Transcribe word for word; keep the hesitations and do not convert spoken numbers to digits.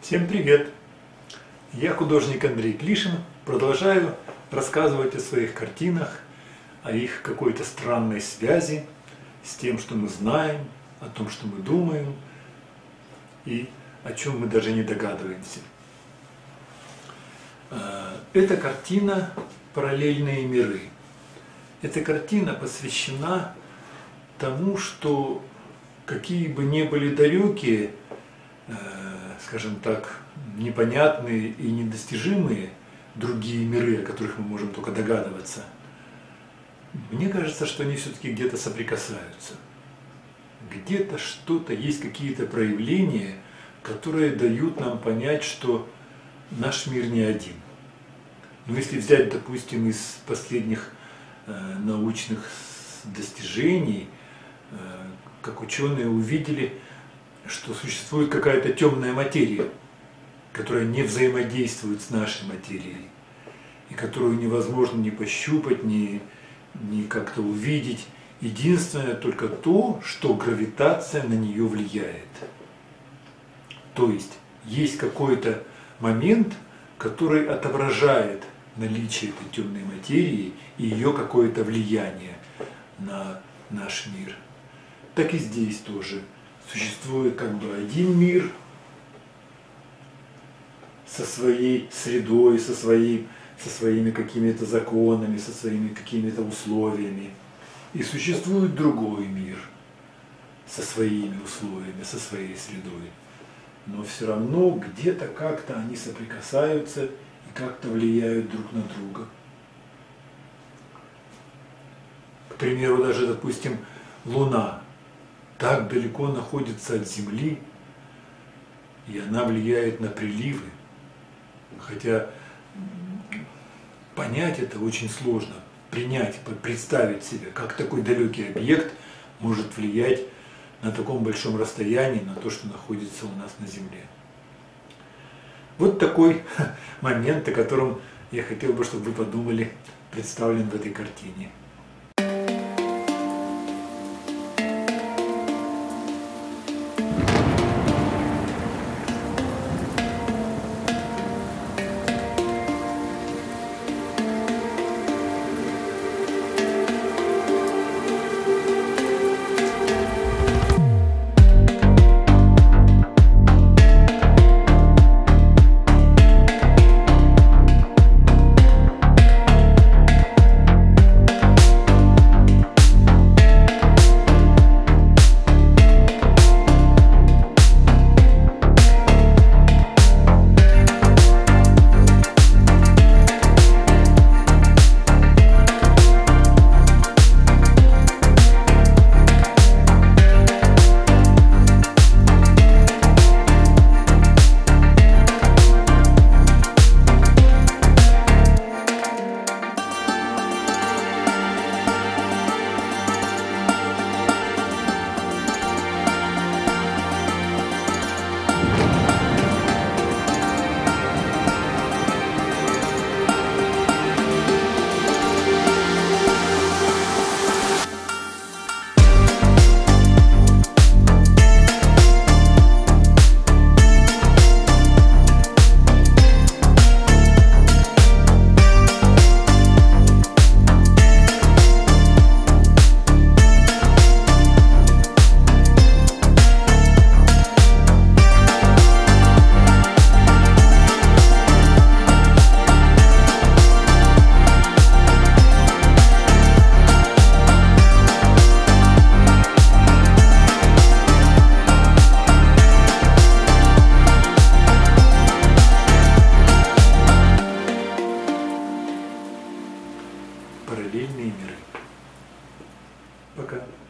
Всем привет! Я художник Андрей Клишин, продолжаю рассказывать о своих картинах, о их какой-то странной связи с тем, что мы знаем, о том, что мы думаем и о чем мы даже не догадываемся. Эта картина «Параллельные миры». Эта картина посвящена тому, что какие бы ни были далекие, скажем так, непонятные и недостижимые другие миры, о которых мы можем только догадываться, мне кажется, что они все-таки где-то соприкасаются. Где-то что-то, есть какие-то проявления, которые дают нам понять, что наш мир не один. Но если взять, допустим, из последних э, научных достижений, э, как ученые увидели, что существует какая-то темная материя, которая не взаимодействует с нашей материей, и которую невозможно ни пощупать, ни, ни как-то увидеть. Единственное только то, что гравитация на нее влияет. То есть есть какой-то момент, который отображает наличие этой темной материи и ее какое-то влияние на наш мир. Так и здесь тоже существует как бы один мир со своей средой, со, своей, со своими какими-то законами, со своими какими-то условиями. И существует другой мир со своими условиями, со своей средой. Но все равно где-то как-то они соприкасаются и как-то влияют друг на друга. К примеру, даже, допустим, Луна так далеко находится от Земли, и она влияет на приливы. Хотя понять это очень сложно, принять, представить себе, как такой далекий объект может влиять на таком большом расстоянии на то, что находится у нас на Земле. Вот такой момент, о котором я хотел бы, чтобы вы подумали, представлен в этой картине. Параллельные миры. Пока.